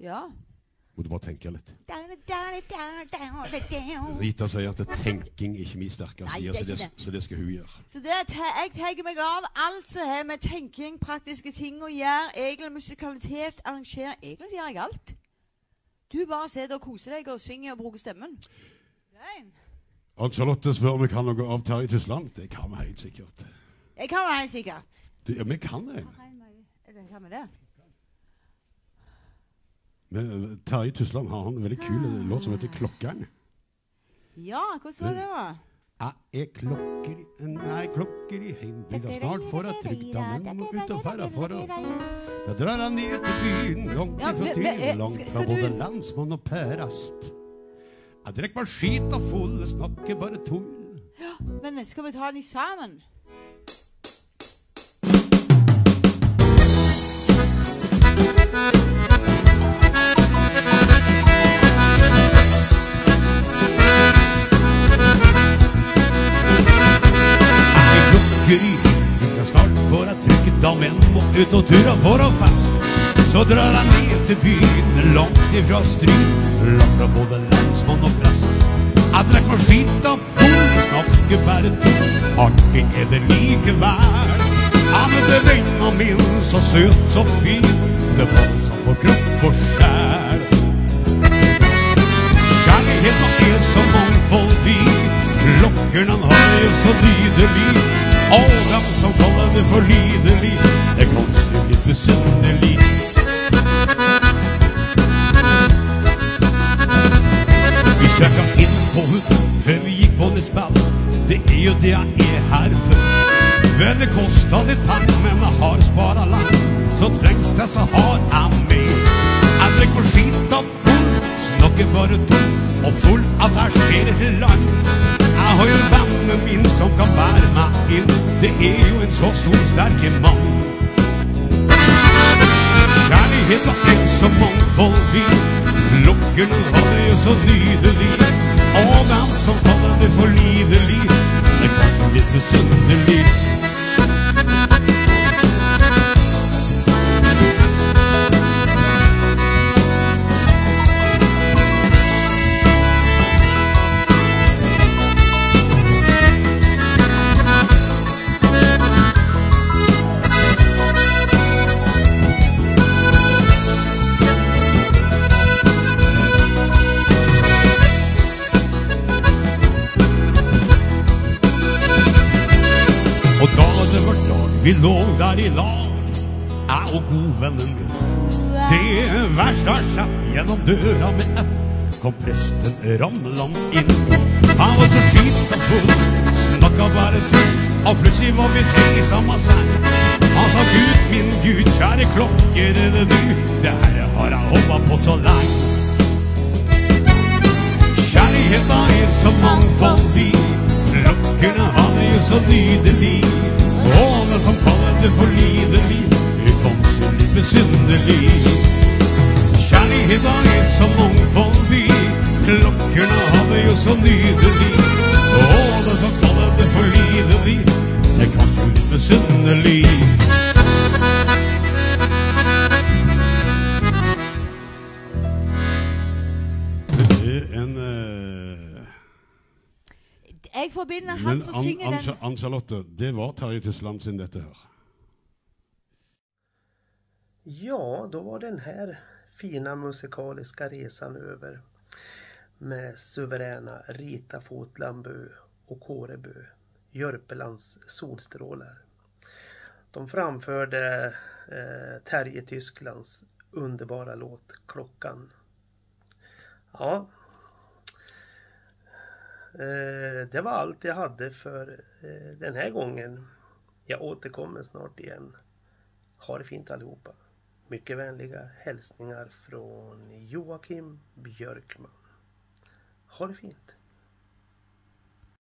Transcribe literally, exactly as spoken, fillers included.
Ja. Må du bare tenke litt. Rita sier at det er tenking ikke min sterke side, så, det, så det skal hun gjøre. Så det, jeg tenker meg av alt som har med tenking, praktiske ting å gjøre, egentlig musikalitet, arrangere, egentlig gjør jeg alt. Du bare sitter og koser deg og synger og bruker stemmen. Nei. Og Charlotte spør om vi kan noe av Terje Tysland. Det kan vi helt sikkert. Jeg kan være helt sikkert. Det, ja, vi kan det. Hva med det? Men Terje Tysland har en veldig kul låt som heter Klokkeren. Ja, hvordan var det da? Jeg er klokker i, nei, klokker i heimbygda snart for å trykta, men må ut og færa for å... Da drar han ned til byen, langt Ja, ifra men- til, men, eh, langt skal- fra skal både du- landsmann og pærast. Jeg drekk bare skit og full, snakker bare tull. Ja, men skal vi ta den sammen? Snart får jeg trykket damen må ut og tura for å fest. Så drar jeg ned til byen, langt ifra stryn, langt fra både landsmann og prest. Jeg drekk meg skit av full, snakker bare tull, artig er det likevel. Ja, men det venner min, så søt, så fin, det passer for kropp og sjæl. Kjærligheten er så mangfoldig, klokkerne har jo så nydelig. Og dem som kaller det for lidelig, det er kanskje litt besønnelig. Vi sjekka inn på huden før vi gikk på litt spill. Det er jo det jeg er her for. Vel, det kostet litt penger, men jeg har sparet langt. Så trengs det så har jeg med. Jeg drikker på skit av full, snakker bare tull, og full at jeg ser et land. Jeg har jo vennen min som kan bære meg inn. Det er jo en så stor, sterke mann. Kjærligheten er så mangfoldig, klokkerne har det jo så nydelig. Og dem som kaller det for lidelig, det er kanskje litt besønnelig. Vi lå der i lag, jeg og godvennen min. Det verste har skjedd gjennom døra med ett, kom presten ramlende inn. Han var så skit og full, snakket bare tull, og plutselig var vi tre i samme seng. Han sa, Gud, min Gud, kjære klokker er det du, det her har jeg håpet på så lenge. Kjærligheten er så mangfoldig, klokkerne har det jo så nydelig. Og det som kaller det for lidelig, er kanskje litt besynderlig. Kjærligheten er så mangfoldig, klokkerne har det jo så nydelig. Og det som kaller det for lidelig, er kanskje litt besynderlig. Det er en... Jeg forbinder han Men som An synger den. Ann-Charlotte, det var Terje Tysland sin dette her. Ja, då var den här fina musikaliska resan över med suveräna Rita Fotlandbø och Kårebø, Jörpelands solstrålar. De framförde eh, Terje Tyslands underbara låt Klockan. Ja, eh, det var allt jag hade för eh, den här gången. Jag återkommer snart igen. Ha det fint allihopa. Mycket vänliga hälsningar från Joakim Björkman. Ha det fint.